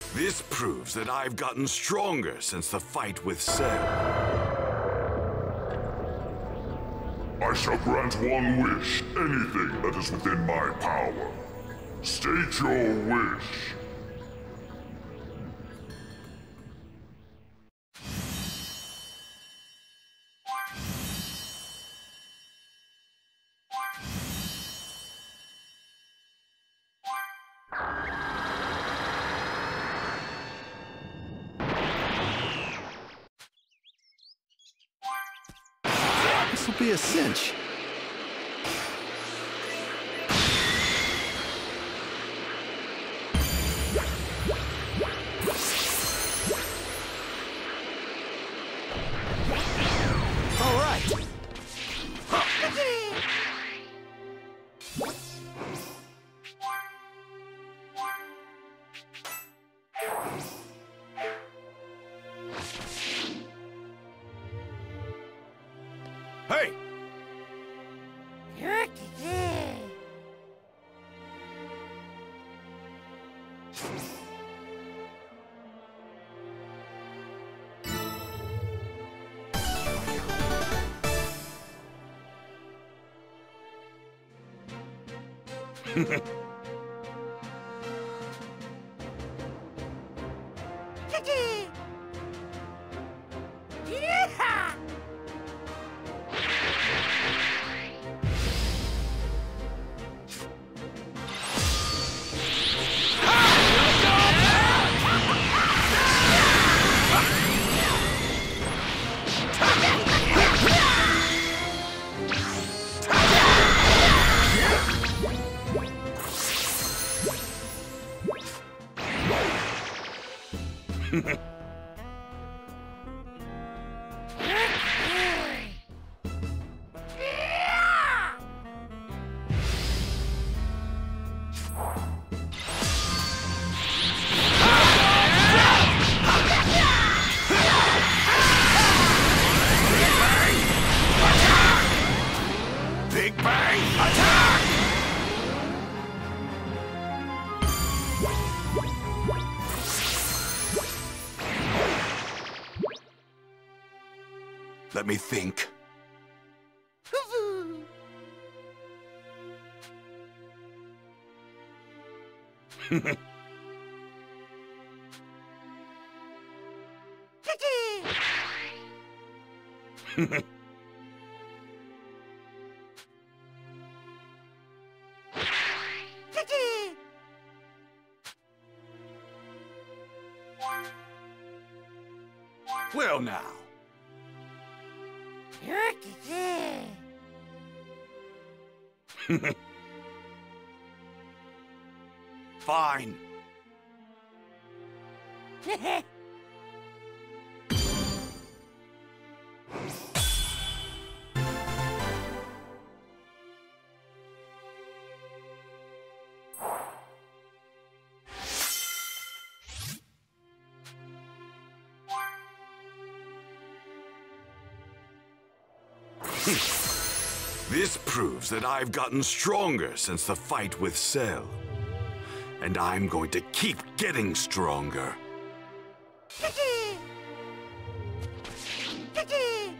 This proves that I've gotten stronger since the fight with Cell. I shall grant one wish, anything that is within my power. State your wish. This will be a cinch. All right. Hey! Big Bang Attack! Let me think. Well now. Fine. This proves that I've gotten stronger since the fight with Cell. And I'm going to keep getting stronger.